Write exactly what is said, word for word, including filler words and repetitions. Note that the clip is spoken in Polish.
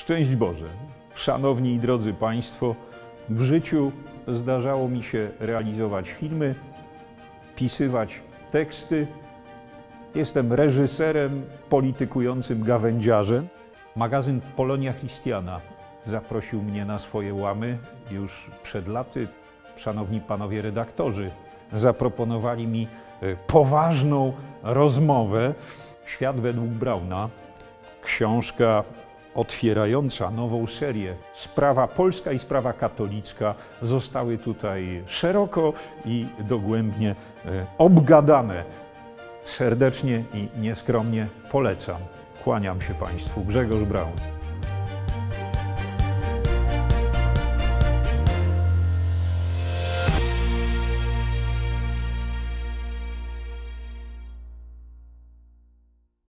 Szczęść Boże! Szanowni i drodzy Państwo, w życiu zdarzało mi się realizować filmy, pisywać teksty. Jestem reżyserem, politykującym gawędziarzem. Magazyn Polonia Christiana zaprosił mnie na swoje łamy już przed laty. Szanowni panowie redaktorzy zaproponowali mi poważną rozmowę. Świat według Brauna, książka otwierająca nową serię. Sprawa polska i sprawa katolicka zostały tutaj szeroko i dogłębnie obgadane. Serdecznie i nieskromnie polecam. Kłaniam się Państwu. Grzegorz Braun.